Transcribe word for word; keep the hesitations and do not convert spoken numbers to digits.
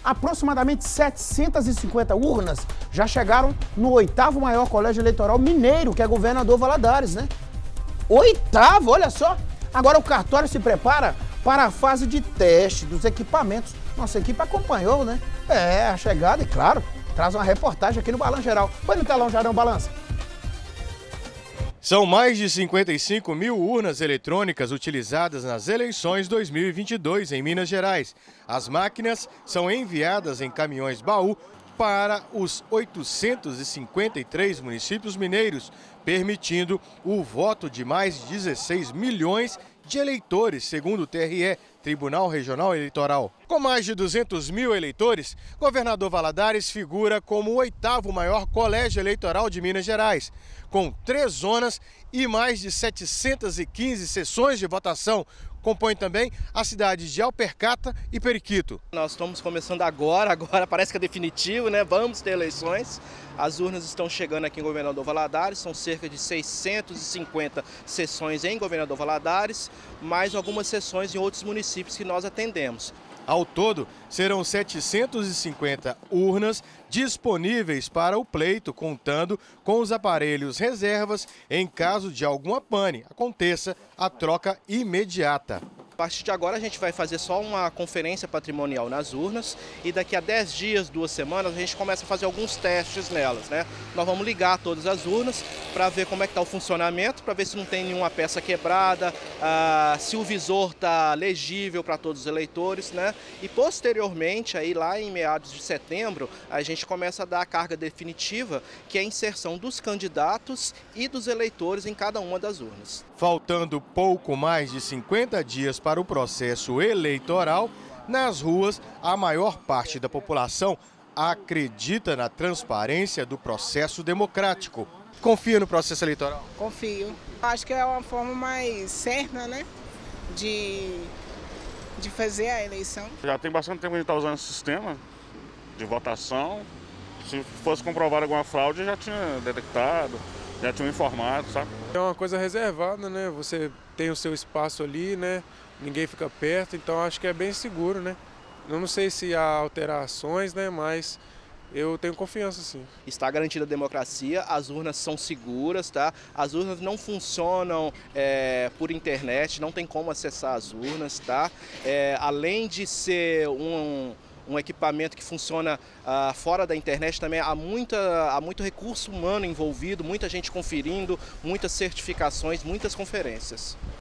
Aproximadamente setecentas e cinquenta urnas já chegaram no oitavo maior colégio eleitoral mineiro, que é Governador Valadares, né? Oitavo, olha só! Agora o cartório se prepara para a fase de teste dos equipamentos. Nossa equipe acompanhou, né? É, a chegada e, claro, traz uma reportagem aqui no Balanço Geral. Põe no telão, Jarão, balança. São mais de cinquenta e cinco mil urnas eletrônicas utilizadas nas eleições dois mil e vinte e dois em Minas Gerais. As máquinas são enviadas em caminhões-baú para os oitocentos e cinquenta e três municípios mineiros, permitindo o voto de mais de dezesseis milhões de eleitores, segundo o T R E, Tribunal Regional Eleitoral. Com mais de duzentos mil eleitores, Governador Valadares figura como o oitavo maior colégio eleitoral de Minas Gerais, com três zonas e mais de setecentas e quinze sessões de votação. Compõe também as cidades de Alpercata e Periquito. Nós estamos começando agora, agora parece que é definitivo, né? Vamos ter eleições. As urnas estão chegando aqui em Governador Valadares, são cerca de seiscentas e cinquenta sessões em Governador Valadares, mais algumas sessões em outros municípios que nós atendemos. Ao todo, serão setecentas e cinquenta urnas disponíveis para o pleito, contando com os aparelhos reservas em caso de alguma pane aconteça a troca imediata. A partir de agora a gente vai fazer só uma conferência patrimonial nas urnas e daqui a dez dias, duas semanas, a gente começa a fazer alguns testes nelas, né? Nós vamos ligar todas as urnas para ver como é que está o funcionamento, para ver se não tem nenhuma peça quebrada, ah, se o visor está legível para todos os eleitores, né? E posteriormente, aí lá em meados de setembro, a gente começa a dar a carga definitiva, que é a inserção dos candidatos e dos eleitores em cada uma das urnas. Faltando pouco mais de cinquenta dias para o processo eleitoral, nas ruas, a maior parte da população acredita na transparência do processo democrático. Confia no processo eleitoral? Confio. Acho que é uma forma mais certa, né, de, de fazer a eleição. Já tem bastante tempo que a gente está usando esse sistema de votação. Se fosse comprovada alguma fraude, já tinha detectado, já tinha informado, sabe? É uma coisa reservada, né? Você tem o seu espaço ali, né? Ninguém fica perto, então acho que é bem seguro, né? Eu não sei se há alterações, né? Mas eu tenho confiança, sim. Está garantida a democracia, as urnas são seguras, tá? As urnas não funcionam é, por internet, não tem como acessar as urnas, tá? É, além de ser um... um equipamento que funciona uh, fora da internet, também há, muita, há muito recurso humano envolvido, muita gente conferindo, muitas certificações, muitas conferências.